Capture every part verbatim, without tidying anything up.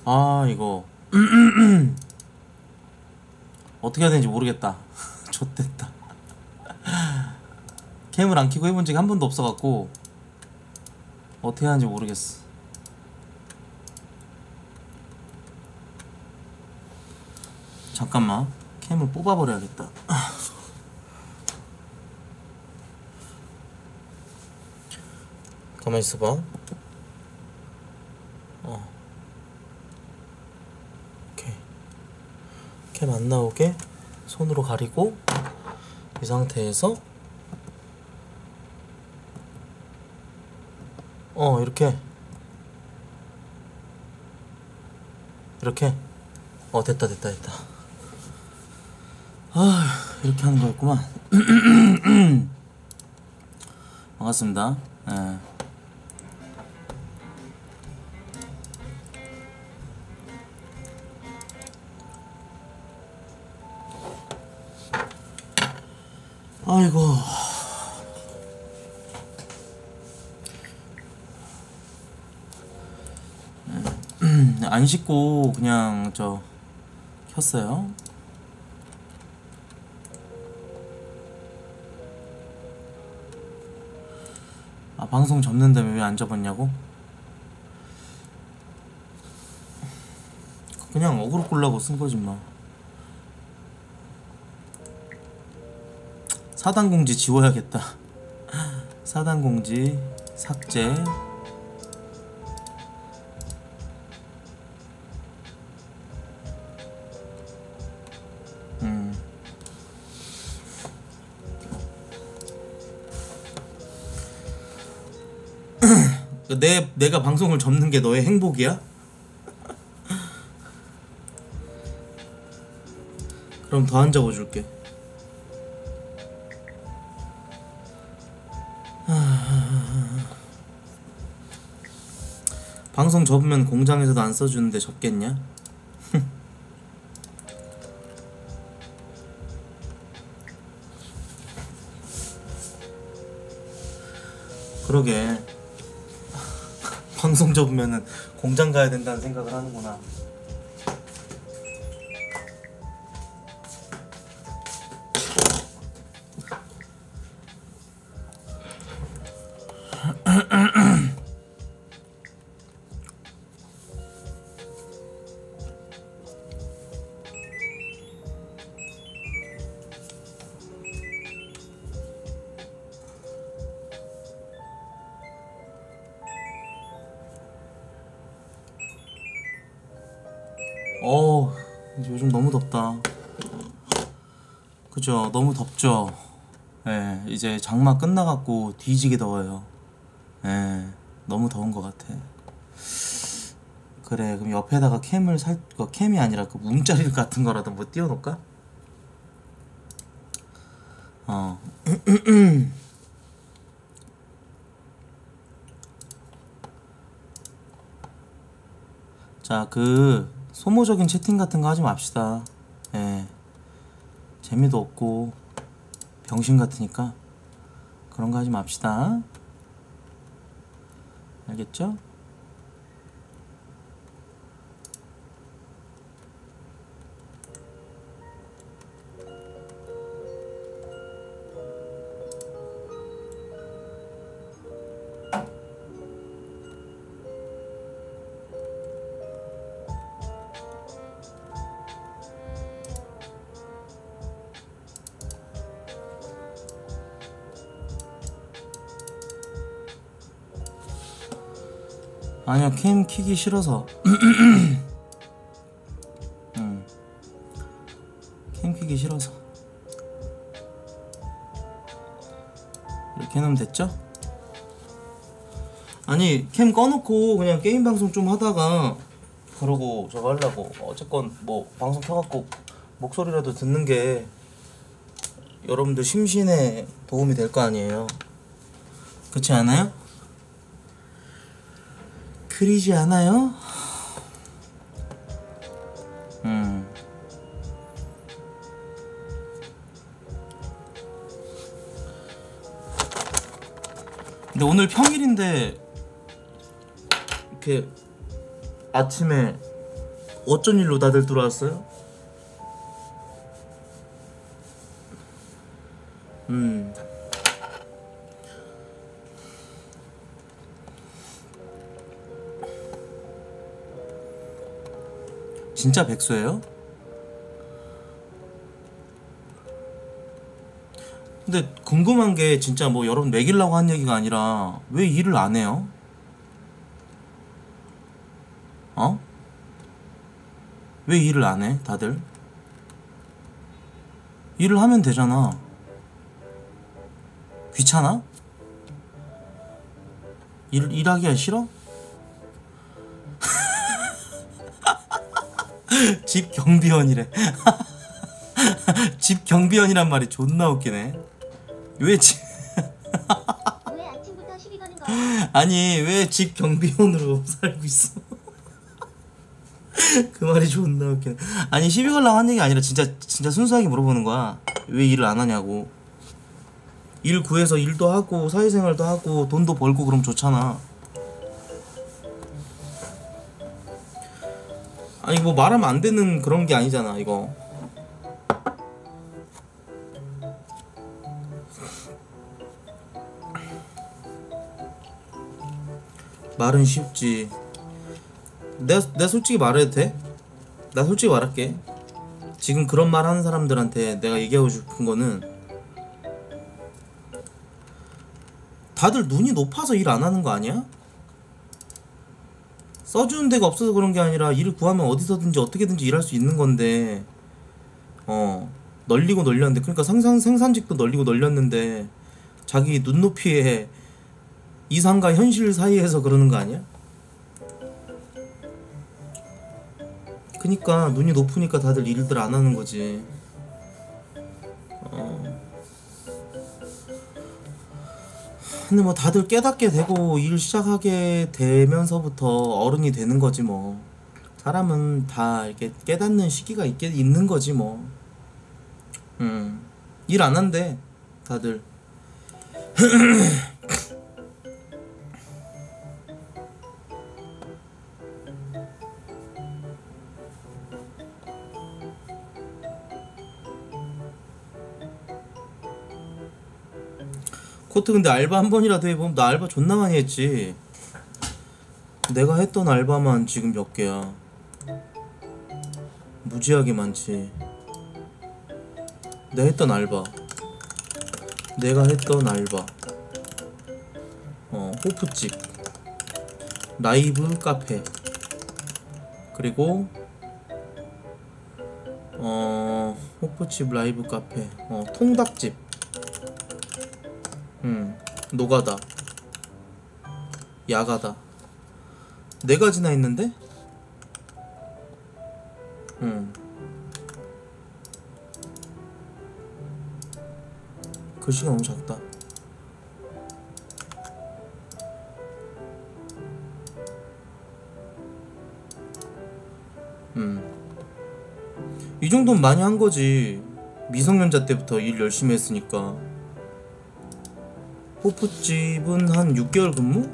아 이거 어떻게 해야 되는지 모르겠다. 좆됐다. 캠을 안 켜고 해본 적이 한 번도 없어갖고 어떻게 하는지 모르겠어. 잠깐만, 캠을 뽑아버려야겠다. 가만히 있어봐. 어. 오케이. 캠 안 나오게 손으로 가리고 이 상태에서 어 이렇게 이렇게 어 됐다 됐다 됐다. 아 이렇게 하는 거였구만. 반갑습니다. 예. 아이고 안 씻고 그냥 저 켰어요. 아 방송 접는다며 왜 안 접었냐고? 그냥 어그로 끌라고 쓴 거지 뭐. 사단 공지 지워야겠다. 사단 공지 삭제. 음. 내 내가 방송을 접는 게 너의 행복이야? 그럼 더 안 접어줄게. 방송 접으면 공장에서도 안 써주는데 접겠냐? 그러게. 방송 접으면은 공장 가야 된다는 생각을 하는구나. 어우 요즘 너무 덥다. 그죠? 너무 덥죠? 예, 이제 장마 끝나갖고 뒤지게 더워요. 예, 너무 더운 것 같아. 그래, 그럼 옆에다가 캠을 살, 그 캠이 아니라 그 문자리 같은 거라도 뭐 띄워놓을까? 어. 자, 그 소모적인 채팅 같은 거 하지 맙시다. 예. 재미도 없고 병신 같으니까 그런 거 하지 맙시다. 알겠죠? 아니야, 캠 키기 싫어서. 응. 캠 키기 싫어서. 이렇게 해놓으면 됐죠? 아니, 캠 꺼놓고 그냥 게임 방송 좀 하다가 그러고 저거 하려고. 어쨌건 뭐 방송 켜갖고 목소리라도 듣는 게 여러분들 심신에 도움이 될 거 아니에요. 그렇지 않아요? 그리지 않아요? 음. 근데 오늘 평일인데 이렇게 아침에 어쩐 일로 다들 들어왔어요? 음. 진짜 백수예요? 근데 궁금한 게 진짜 뭐 여러분 매기려고 한 얘기가 아니라 왜 일을 안 해요? 어? 왜 일을 안 해? 다들? 일을 하면 되잖아. 귀찮아? 일, 일하기가 싫어? 집 경비원이래. 집 경비원이란 말이 존나 웃기네. 왜 집... 왜 아침부터 시비 거는 거야? 아니 왜 집 경비원으로 살고 있어? 그 말이 존나 웃기네. 아니 시비 걸라고 한 얘기 아니라 진짜 진짜 순수하게 물어보는 거야. 왜 일을 안 하냐고. 일 구해서 일도 하고 사회생활도 하고 돈도 벌고 그럼 좋잖아. 아니 뭐 말하면 안 되는 그런 게 아니잖아 이거. 말은 쉽지. 내가, 내가 솔직히 말해도 돼? 나 솔직히 말할게. 지금 그런 말 하는 사람들한테 내가 얘기하고 싶은 거는 다들 눈이 높아서 일 안 하는 거 아니야? 써주는 데가 없어서 그런 게 아니라 일을 구하면 어디서든지 어떻게든지 일할 수 있는 건데 어 널리고 널렸는데 그러니까 상상 생산직도 널리고 널렸는데 자기 눈높이에 이상과 현실 사이에서 그러는 거 아니야? 그니까 눈이 높으니까 다들 일들 안 하는 거지. 어. 근데 뭐 다들 깨닫게 되고 일 시작하게 되면서부터 어른이 되는 거지 뭐. 사람은 다 이렇게 깨닫는 시기가 있게 있는 거지 뭐. 음. 일 안 한대 다들. 코트 근데 알바 한 번이라도 해보면 나 알바 존나 많이 했지. 내가 했던 알바만 지금 몇 개야. 무지하게 많지. 내가 했던 알바 내가 했던 알바 어 호프집 라이브 카페 그리고 어 호프집 라이브 카페 어 통닭집 음 노가다 야가다 네 가지나 있는데 음 글씨가 너무 작다. 음. 이 정도면 많이 한 거지. 미성년자 때부터 일 열심히 했으니까. 호프집은 한 육 개월 근무?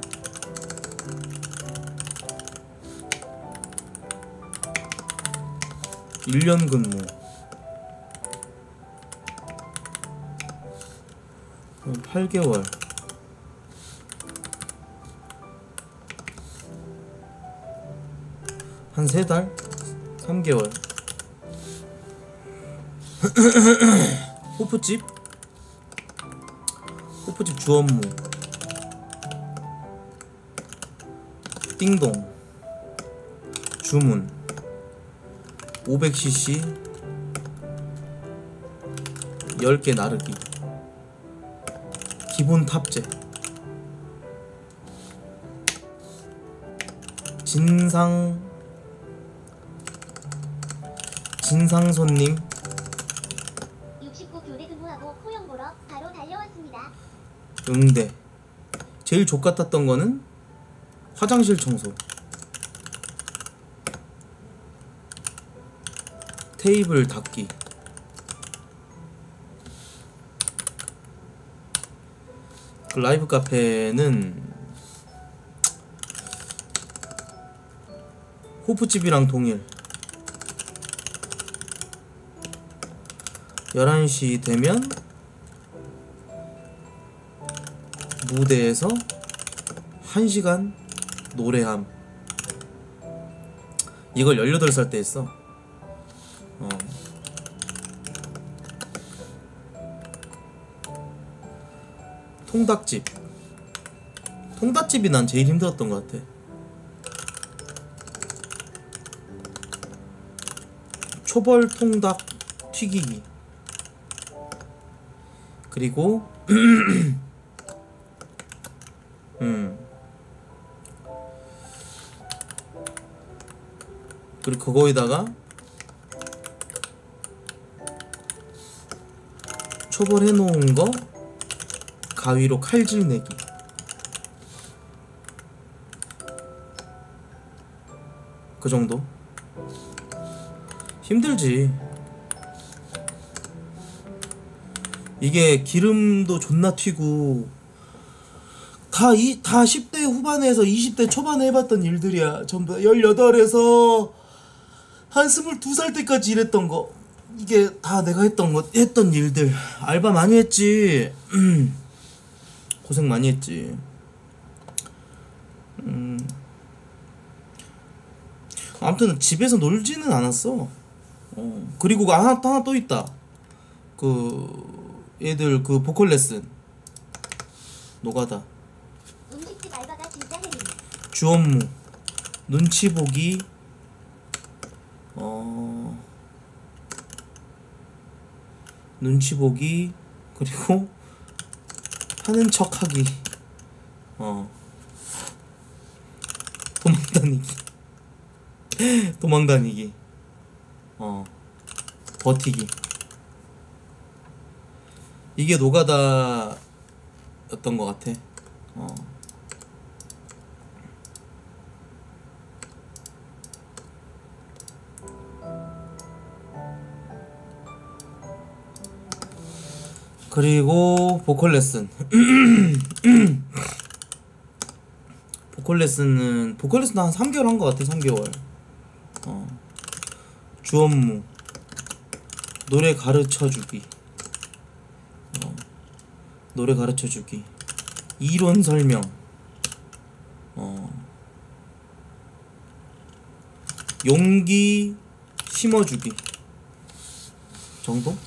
일 년 근무. 팔 개월. 한 세 달? 삼 개월. 호프집? 호프집 주업무. 띵동. 주문. 오백 씨씨 열 개 나르기. 기본 탑재. 진상 진상 손님. 육십구 교대 근무하고 코형 보러 바로 달려왔습니다. 응대. 제일 족같았던 거는 화장실 청소. 테이블 닦기. 그 라이브 카페는 호프집이랑 동일. 열한 시 되면 무대에서 한 시간 노래함. 이걸 열여덟 살 때 했어. 어. 통닭집. 통닭집이 난 제일 힘들었던 것 같아. 초벌 통닭 튀기기. 그리고 음 그리고 그거에다가 초벌해 놓은 거 가위로 칼질 내기. 그 정도. 힘들지. 이게 기름도 존나 튀고 다 이 다 십 대 후반에서 이십 대 초반에 해봤던 일들이야. 전부 다 열여덟에서 한 스물두 살 때까지 일했던 거. 이게 다 내가 했던 거 했던 일들. 알바 많이 했지. 고생 많이 했지. 음. 아무튼 집에서 놀지는 않았어. 어. 그리고 하나 또 하나 또 있다. 그 얘들 그 보컬 레슨. 노가다. 음식집 알바가 진짜 헬이. 주업무. 눈치 보기. 어. 눈치 보기. 그리고 하는 척하기. 어. 도망다니기. 도망다니기. 어. 버티기. 이게 노가다였던 것 같아. 어. 그리고 보컬 레슨. 보컬 레슨은 보컬 레슨 한 삼 개월 한 것 같아. 삼 개월. 어. 주업무. 노래 가르쳐주기. 어. 노래 가르쳐주기. 이론 설명. 어. 용기 심어주기 정도?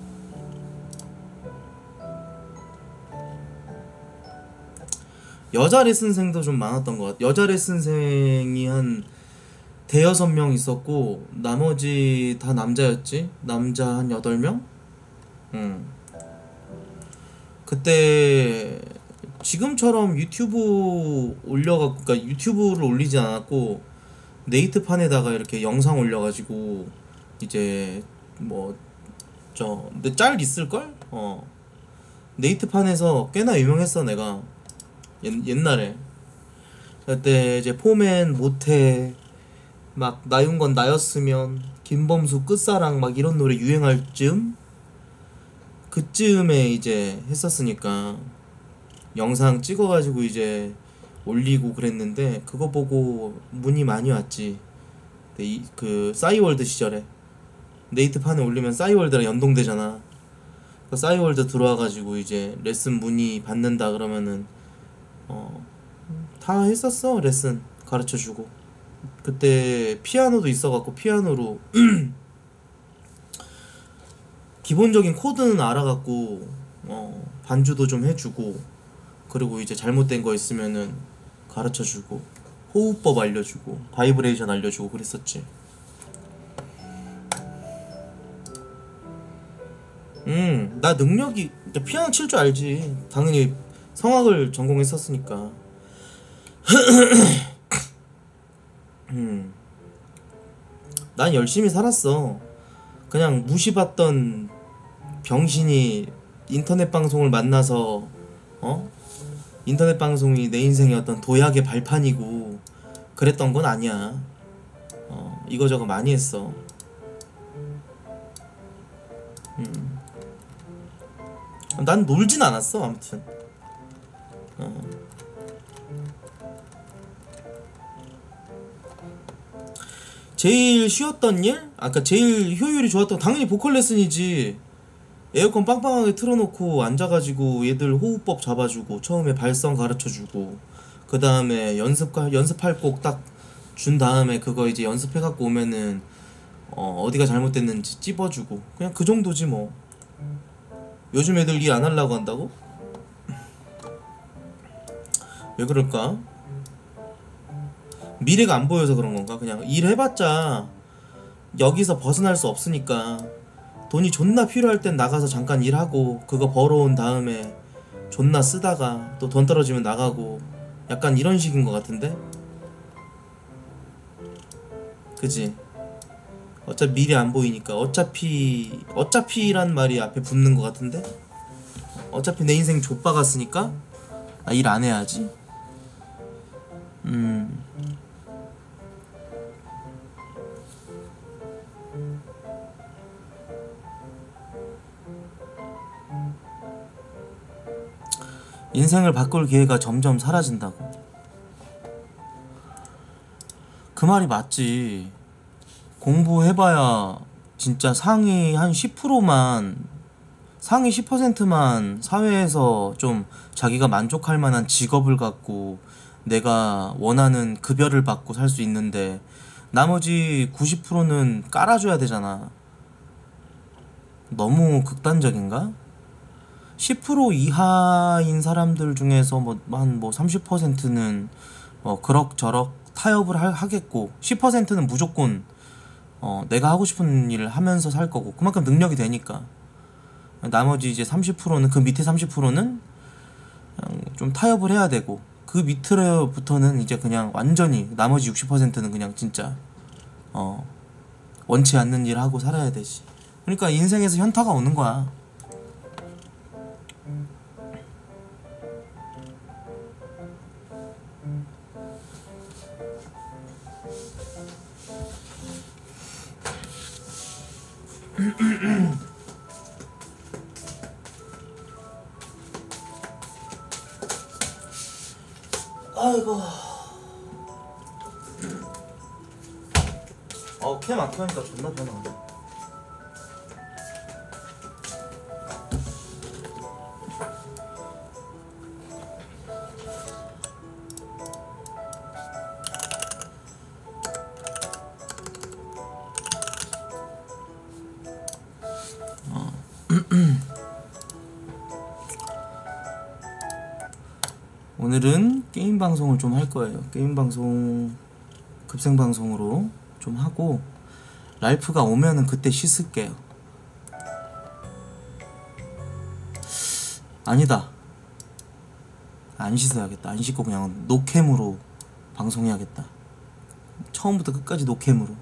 여자 레슨생도 좀 많았던 것 같아. 여자 레슨생이 한 대여섯 명 있었고 나머지 다 남자였지. 남자 한 여덟 명? 응. 그때 지금처럼 유튜브 올려갖고, 그니까 유튜브를 올리지 않았고 네이트판에다가 이렇게 영상 올려가지고 이제 뭐 저 근데 짤 있을걸? 어. 네이트판에서 꽤나 유명했어 내가. 옛, 옛날에 그때 이제 포맨 모태 막 나윤건 나였으면 김범수 끝사랑 막 이런 노래 유행할 즈음 그쯤에 이제 했었으니까 영상 찍어가지고 이제 올리고 그랬는데 그거 보고 문의 많이 왔지. 이, 그 싸이월드 시절에 네이트판에 올리면 싸이월드랑 연동되잖아. 그 싸이월드 들어와가지고 이제 레슨 문의 받는다 그러면은 어, 다 했었어. 레슨 가르쳐주고. 그때 피아노도 있어갖고 피아노로 기본적인 코드는 알아갖고 어, 반주도 좀 해주고, 그리고 이제 잘못된 거 있으면은 가르쳐주고 호흡법 알려주고 바이브레이션 알려주고 그랬었지. 음, 나 능력이 피아노 칠 줄 알지. 당연히 성악을 전공했었으니까. 음, 난 열심히 살았어. 그냥 무시받던 병신이 인터넷 방송을 만나서 어? 인터넷 방송이 내 인생의 어떤 도약의 발판이고 그랬던 건 아니야. 어, 이거저거 많이 했어. 음. 난 놀진 않았어. 아무튼 어. 제일 쉬웠던 일? 아까 제일 효율이 좋았던 거 당연히 보컬 레슨이지. 에어컨 빵빵하게 틀어놓고 앉아가지고 얘들 호흡법 잡아주고 처음에 발성 가르쳐주고 그 다음에 연습 연습할 곡 딱 준 다음에 그거 이제 연습해갖고 오면은 어 어디가 잘못됐는지 찝어주고 그냥 그 정도지 뭐. 요즘 애들 일 안 하려고 한다고? 왜 그럴까? 미래가 안 보여서 그런 건가? 그냥 일 해봤자 여기서 벗어날 수 없으니까 돈이 존나 필요할 땐 나가서 잠깐 일하고 그거 벌어온 다음에 존나 쓰다가 또 돈 떨어지면 나가고 약간 이런 식인 것 같은데? 그지? 어차피 미래 안 보이니까 어차피 어차피란 말이 앞에 붙는 것 같은데? 어차피 내 인생 좆박았으니까 나 일 안 해야지. 음 인생을 바꿀 기회가 점점 사라진다고. 그 말이 맞지. 공부해봐야 진짜 상위 한 십 퍼센트만 상위 십 퍼센트만 사회에서 좀 자기가 만족할 만한 직업을 갖고 내가 원하는 급여를 받고 살 수 있는데 나머지 구십 퍼센트는 깔아줘야 되잖아. 너무 극단적인가? 십 퍼센트 이하인 사람들 중에서 뭐 한 뭐 삼십 퍼센트는 뭐 그럭저럭 타협을 하, 하겠고 십 퍼센트는 무조건 어 내가 하고 싶은 일을 하면서 살 거고 그만큼 능력이 되니까. 나머지 이제 삼십 퍼센트는 그 밑에 삼십 퍼센트는 좀 타협을 해야 되고 그 밑으로부터는 이제 그냥 완전히 나머지 육십 퍼센트는 그냥 진짜 어 원치 않는 일 하고 살아야 되지. 그러니까 인생에서 현타가 오는 거야. 아이고. 어, 캠 안 켜니까 존나 편하네. 오늘은 게임 방송을 좀 할 거예요. 게임 방송 급생 방송으로 좀 하고 랄프가 오면은 그때 씻을게요. 아니다. 안 씻어야겠다. 안 씻고 그냥 노캠으로 방송해야겠다. 처음부터 끝까지 노캠으로.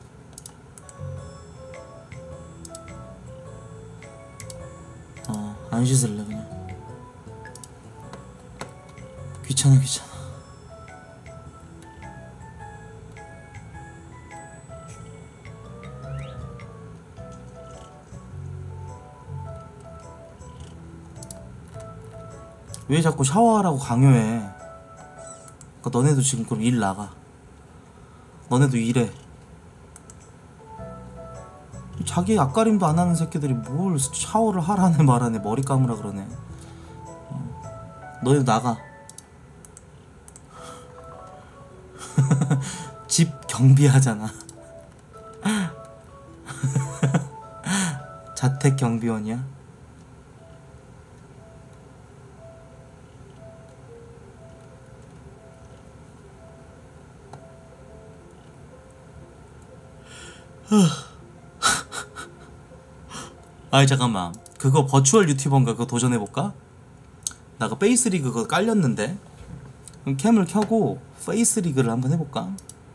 어, 안 씻을래 그냥. 귀찮아 귀찮아. 왜 자꾸 샤워하라고 강요해. 그러니까 너네도 지금 그럼 일 나가. 너네도 일해. 자기 앞가림도 안 하는 새끼들이 뭘 샤워를 하라네 말하네 머리 감으라 그러네. 어. 너희도 나가. 집 경비하잖아. 자택 경비원이야? 아이 잠깐만, 그거 버추얼 유튜버인가 그거 도전해볼까? 나 그 페이스리그 그거 깔렸는데. 그럼 캠을 켜고 페이스리그를 한번 해볼까?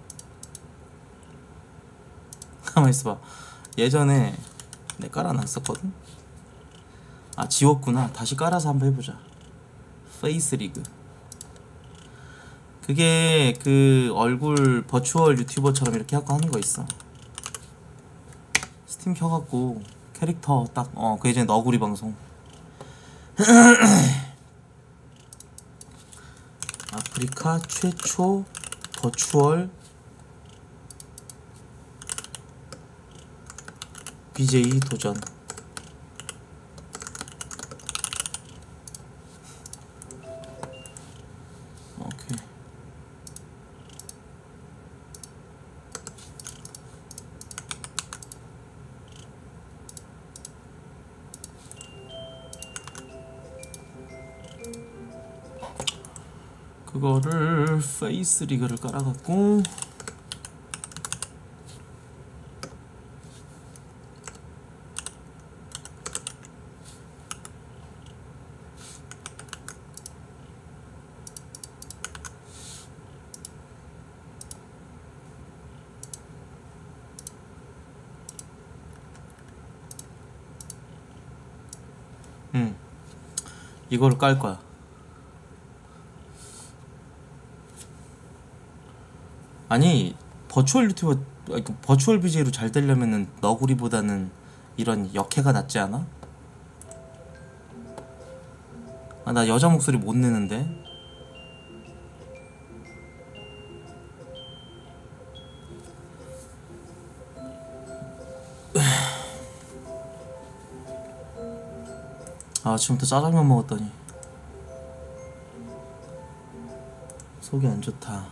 가만 있어봐. 예전에 내가 깔아놨었거든? 아 지웠구나. 다시 깔아서 한번 해보자. 페이스리그. 그게 그 얼굴 버추얼 유튜버처럼 이렇게 하고 하는 거 있어. 스팀 켜갖고 캐릭터 딱 어 그 예전에 너구리 방송. 아프리카 최초 버추얼 비제이 도전. 그거를 페이스 리그를 깔아갖고 음 이거를 깔 거야. 아니 버추얼 유튜버 아니, 그 버추얼 비제이로 잘 되려면은 너구리보다는 이런 역해가 낫지 않아? 아, 나 여자 목소리 못 내는데. 아, 아침부터 짜장면 먹었더니 속이 안 좋다.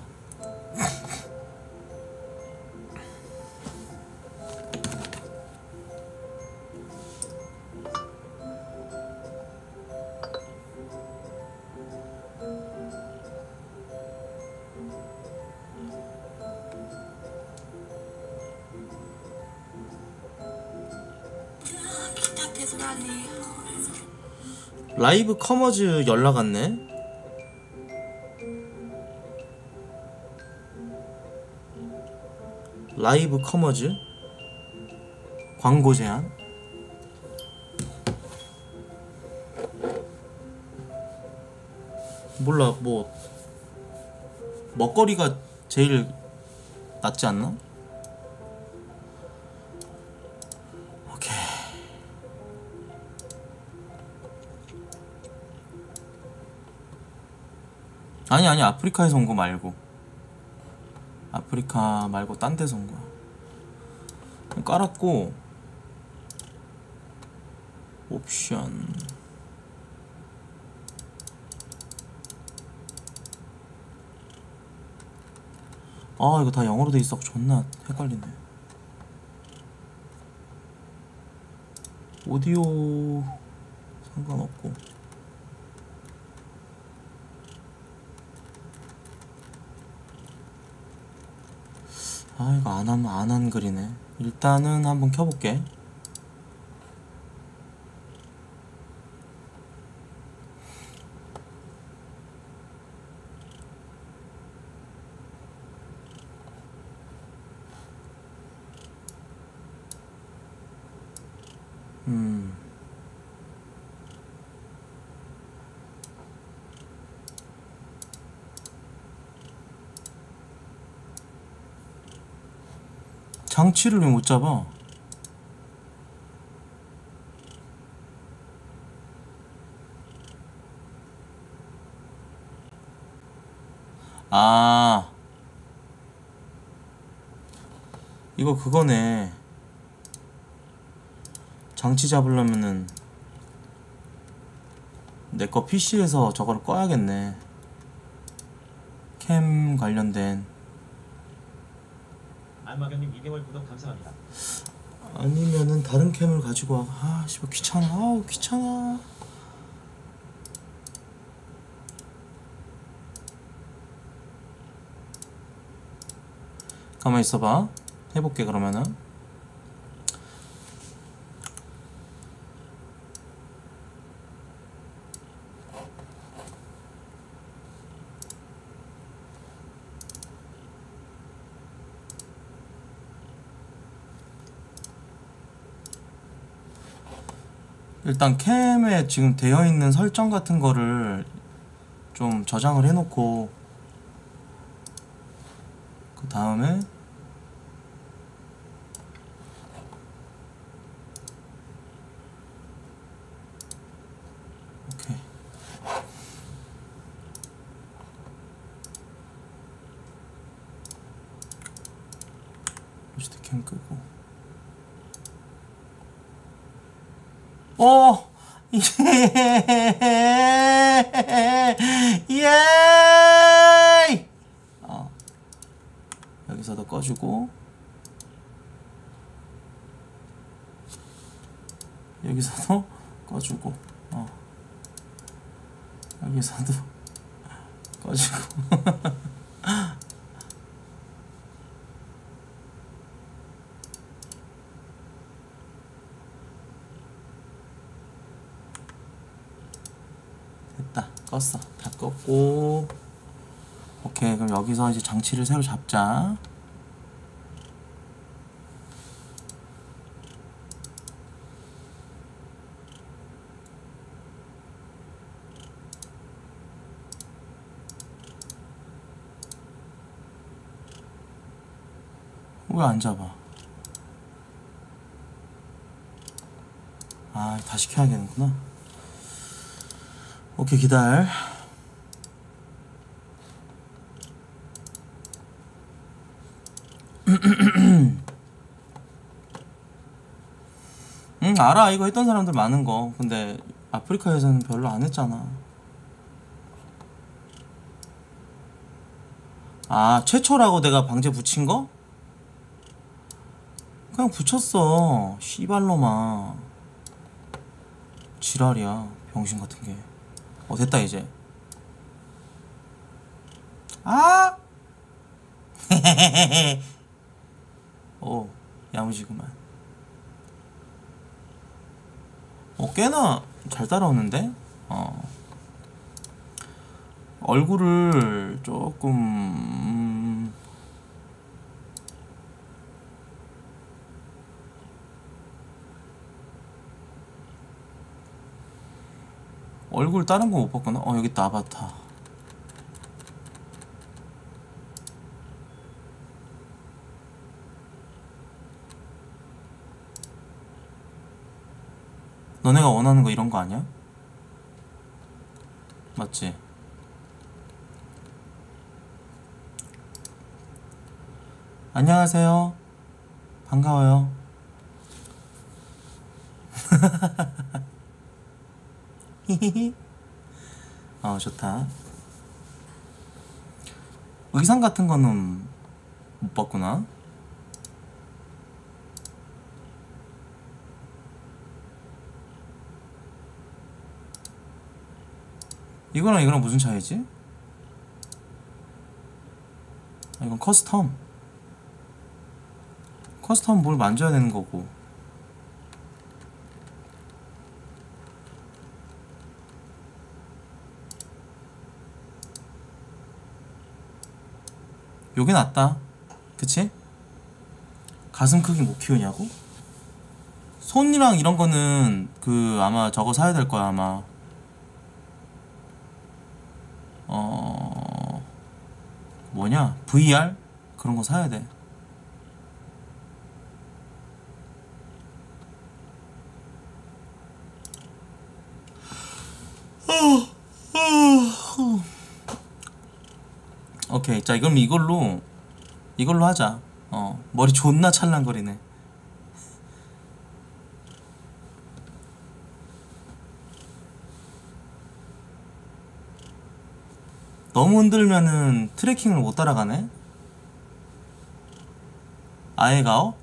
라이브 커머즈 연락 왔네. 라이브 커머즈 광고 제한. 몰라, 뭐 먹거리가 제일 낫지 않나? 오케이. 아니 아니 아프리카에서 온 거 말고, 아프리카 말고 딴 데서 온 거야. 깔았고 옵션 아 이거 다 영어로 돼 있어. 존나 헷갈리네. 오디오 상관없고 아 이거 안 하면 안 한 글이네. 일단은 한번 켜볼게. 음 장치를 왜 못 잡아? 아 이거 그거네. 장치 잡으려면은 내 거 피시에서 저거를 꺼야겠네. 캠 관련된. 안마경님 이 개월 구독 감사합니다. 아니면은 다른 캠을 가지고 와. 아 씨발 귀찮아. 아우 귀찮아. 가만히 있어봐. 해볼게 그러면은. 일단 캠에 지금 되어 있는 설정 같은 거를 좀 저장을 해놓고 그 다음에 오케이. 로스트 캠 끄고 어! 예! 예! 어. 여기서도 꺼주고 여기서도 꺼주고 어. 여기서도 꺼지고. 됐다. 껐어. 다 껐고. 오케이. 그럼 여기서 이제 장치를 새로 잡자. 왜 안 잡아? 아, 다시 켜야겠구나. 오케이, 기다려. 응, 알아. 이거 했던 사람들 많은 거. 근데 아프리카에서는 별로 안 했잖아. 아, 최초라고 내가 방제 붙인 거? 그냥 붙였어. 씨발로마. 지랄이야. 병신 같은 게. 어, 됐다 이제. 아! 오, 야무지구만. 어, 꽤나 잘 따라오는데? 어. 얼굴을 조금 음... 얼굴 다른 거 못 봤구나. 어, 여기 있다. 아바타. 너네가 원하는 거 이런 거 아니야? 맞지? 안녕하세요. 반가워요. 히히히. 어, 좋다. 의상 같은 거는 못 봤구나. 이거랑 이거랑 무슨 차이지? 아, 이건 커스텀. 커스텀 뭘 만져야 되는 거고. 요게 낫다. 그치? 가슴 크기 못 키우냐고? 손이랑 이런 거는 그 아마 저거 사야 될 거야 아마. 어... 뭐냐? 브이알? 그런 거 사야 돼. 오케이. 자, 그럼 이걸로 이걸로 하자. 어, 머리 존나 찰랑거리네. 너무 흔들면은 트래킹을 못 따라가네. 아예가오?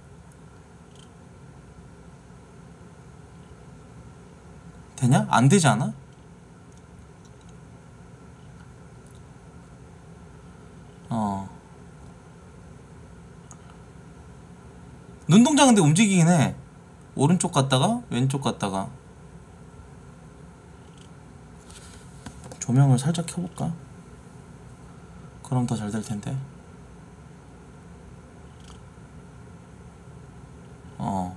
되냐? 안 되지 않아? 어. 눈동자 근데 움직이긴 해. 오른쪽 갔다가 왼쪽 갔다가. 조명을 살짝 켜볼까? 그럼 더 잘 될 텐데. 어.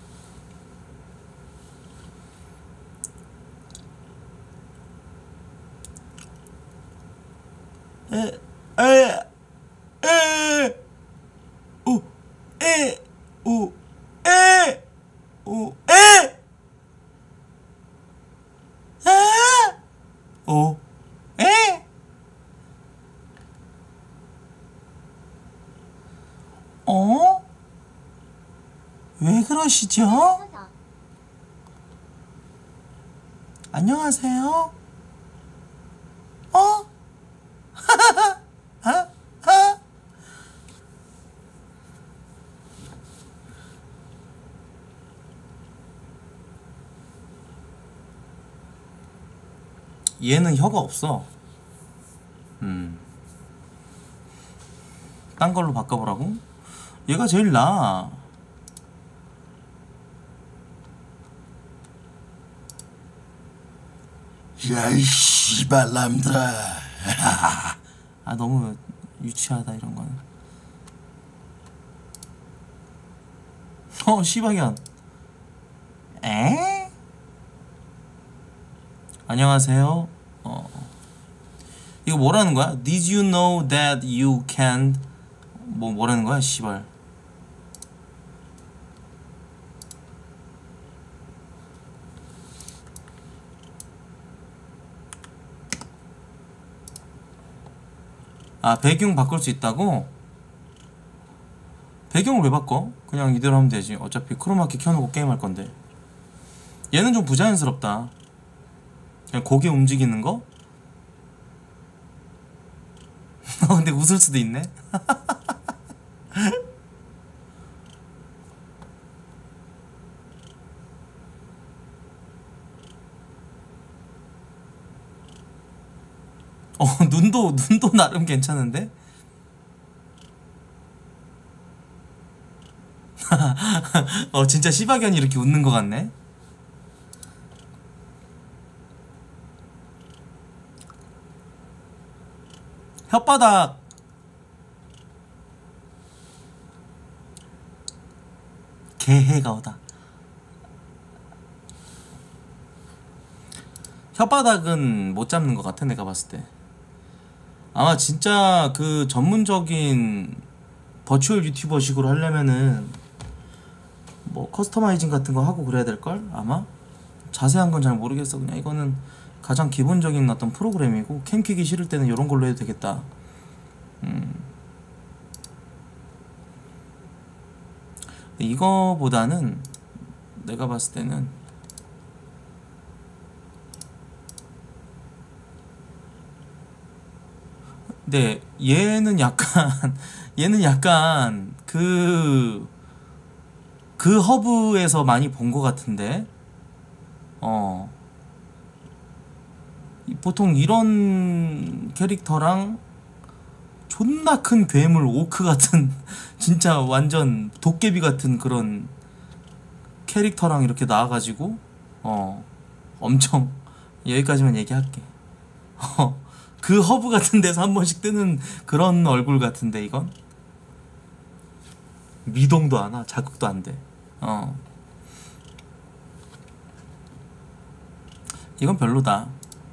에, 에, 에, 오, 에, 오, 에, 오, 에, 아, 오, 에. 어? 왜 그러시죠? 서서 안녕하세요. 어? 아? 아? 얘는 혀가 없어. 음. 딴 걸로 바꿔보라고? 얘가 제일 나아. 야이 씨발람들아. 아 너무 유치하다 이런 거는. 어 씨박연. 에? 안녕하세요. 어 이거 뭐라는 거야? Did you know that you can 뭐 뭐라는 거야 씨발. 아 배경 바꿀 수 있다고? 배경을 왜 바꿔? 그냥 이대로 하면 되지. 어차피 크로마키 켜놓고 게임할 건데. 얘는 좀 부자연스럽다. 그냥 고개 움직이는 거? 근데 웃을 수도 있네. 어 눈도 눈도 나름 괜찮은데? 어 진짜 시바견이 이렇게 웃는 것 같네. 혓바닥 개해가 오다. 혓바닥은 못 잡는 것 같아 내가 봤을 때. 아마 진짜 그 전문적인 버추얼 유튜버식으로 하려면은 뭐 커스터마이징 같은 거 하고 그래야 될걸? 아마? 자세한 건 잘 모르겠어. 그냥 이거는 가장 기본적인 어떤 프로그램이고 캠 키기 싫을 때는 이런 걸로 해도 되겠다. 음. 이거보다는 내가 봤을 때는 근데 얘는 약간 얘는 약간 그 그 허브에서 많이 본 것 같은데 어 보통 이런 캐릭터랑 존나 큰 괴물 오크 같은 진짜 완전 도깨비 같은 그런 캐릭터랑 이렇게 나와가지고 어 엄청 여기까지만 얘기할게. 어, 그 허브 같은 데서 한 번씩 뜨는 그런 얼굴 같은데 이건 미동도 안 와. 자극도 안 돼. 어 이건 별로다.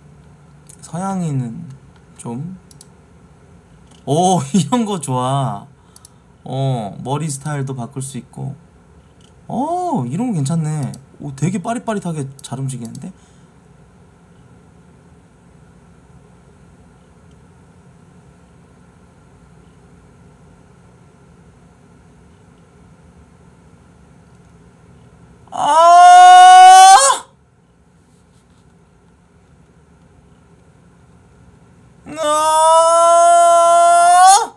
서양인은 좀 오 이런 거 좋아. 어 머리 스타일도 바꿀 수 있고 어 이런 거 괜찮네. 오 되게 빠릿빠릿하게 잘 움직이는데. 아! 아!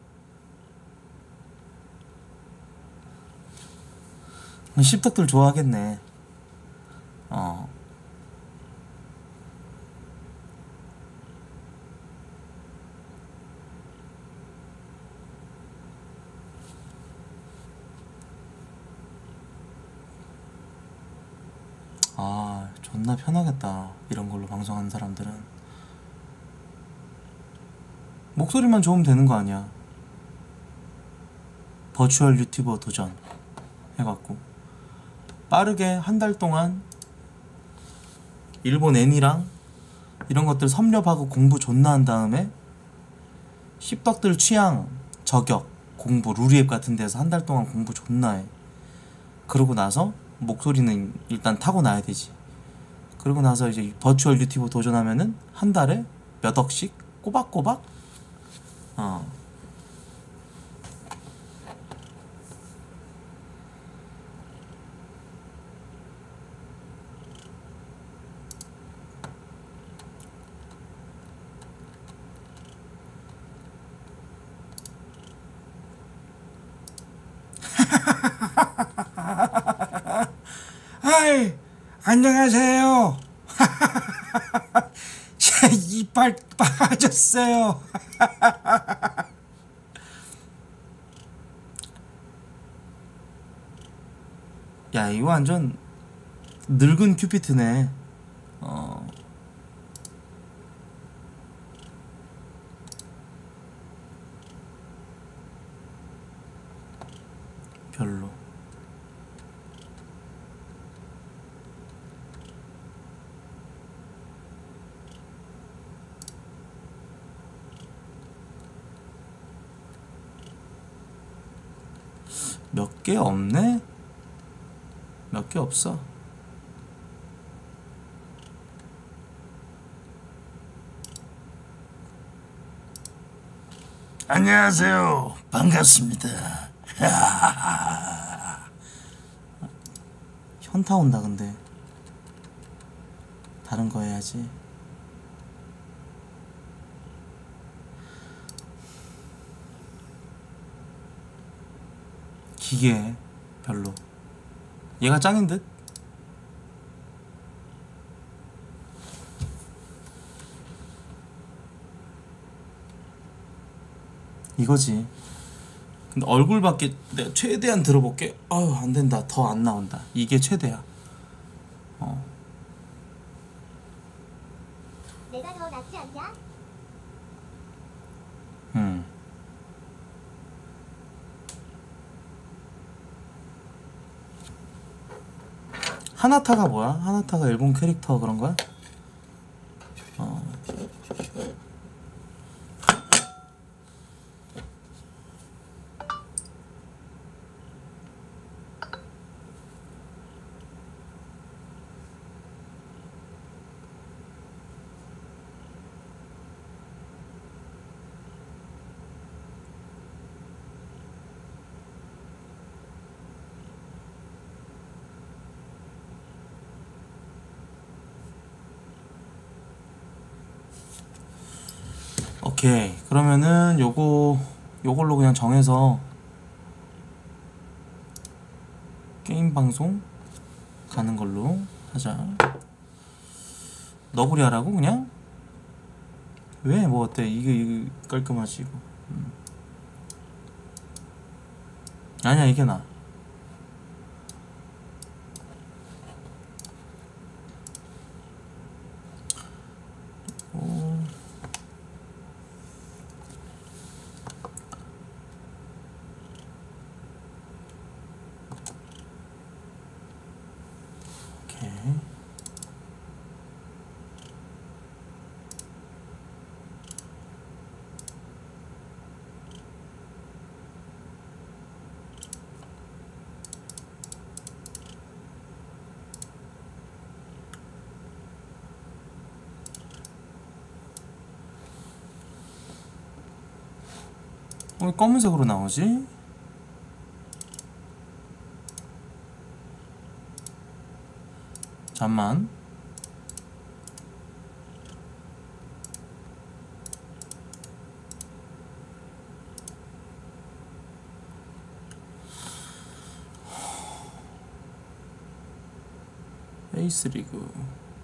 십덕들 좋아하겠네. 어. 아, 존나 편하겠다. 이런 걸로 방송하는 사람들은. 목소리만 좋으면 되는 거 아니야. 버추얼 유튜버 도전 해갖고 빠르게 한 달 동안 일본 애니랑 이런 것들 섭렵하고 공부 존나 한 다음에 십덕들 취향 저격 공부 루리앱 같은 데서 한 달 동안 공부 존나 해. 그러고 나서 목소리는 일단 타고나야 되지. 그러고 나서 이제 버추얼 유튜버 도전하면은 한 달에 몇 억씩 꼬박꼬박 어 아이, 안녕하세요. 제 이빨 빠졌어요. 야 이거 완전 늙은 큐피트네. 어. 별로. 몇 개 없네? 몇 개 없어. 안녕하세요. 반갑습니다. 현타 온다 근데. 다른 거 해야지. 기계 별로. 얘가 짱인 듯? 이거지. 근데 얼굴밖에 내가 최대한 들어볼게. 아유 안된다. 더 안 나온다. 이게 최대야. 어. 내가 더 낫지 않냐? 음. 하나타가 뭐야? 하나타가 일본 캐릭터 그런 거야? 어. 오케이. 그러면은 요거 요걸로 그냥 정해서 게임 방송 가는 걸로 하자. 너구리 하라고 그냥? 왜? 뭐 어때? 이게, 이게 깔끔하지 이거. 음. 아니야 이게 나. 오. 오케이. 왜 검은색으로 나오지? 잠만. 에이스리그.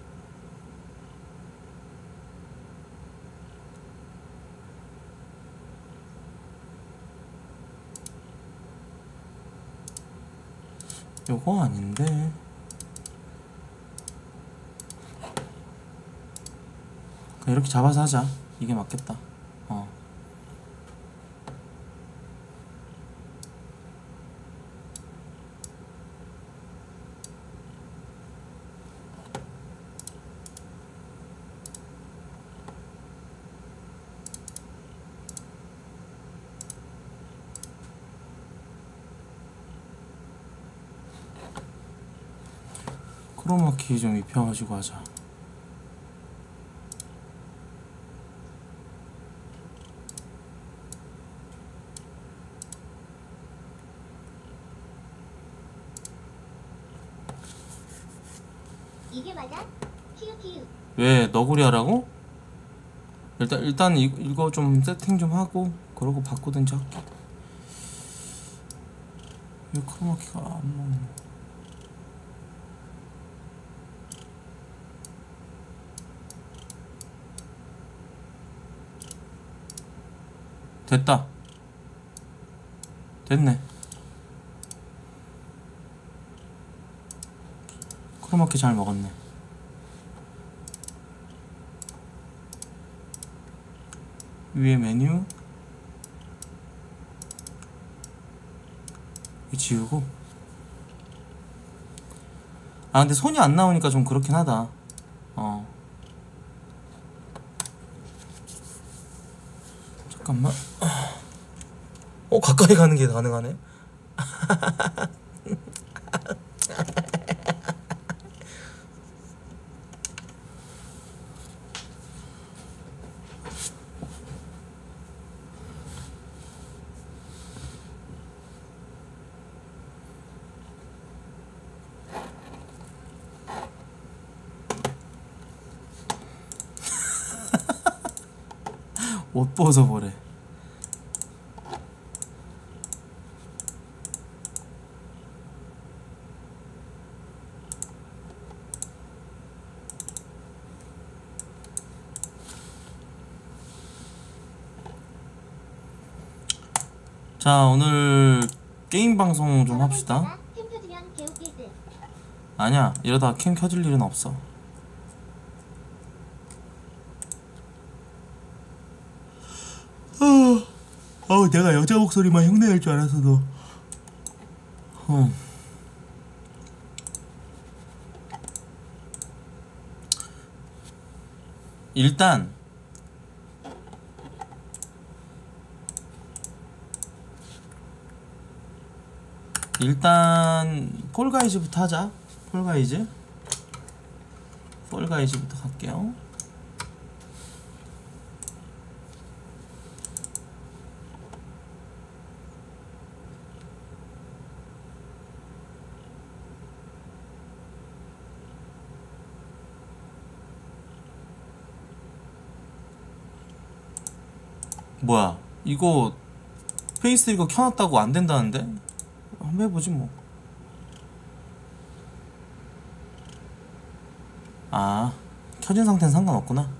요거 아닌데. 그냥 이렇게 잡아서 하자. 이게 맞겠다. 어. 크로마키 좀 입혀가지고 하자. 이게 맞아? 키읔키읔. 왜 너구리 하라고? 일단 일단 이, 이거 좀 세팅 좀 하고 그러고 바꾸든지 할게. 왜 크로마키가 안 먹네. 됐다. 됐네. 크로마키 잘 먹었네. 위에 메뉴 이거 지우고. 아 근데 손이 안 나오니까 좀 그렇긴 하다. 어 잠깐만. 어 가까이 가는 게 가능하네. 옷 벗어보래. 자 오늘 게임 방송 좀 합시다. 캠 켜지면 개웃길 듯. 아니야 이러다 캠 켜질 일은 없어. 어, 어 내가 여자 목소리만 흉내낼 줄 알았어 너. 어. 일단 일단 폴가이즈부터 하자. 폴가이즈 폴가이즈부터 갈게요. 뭐야 이거 페이스 이거 켜놨다고 안 된다는데? 한번 해보지 뭐. 아 켜진 상태는 상관없구나.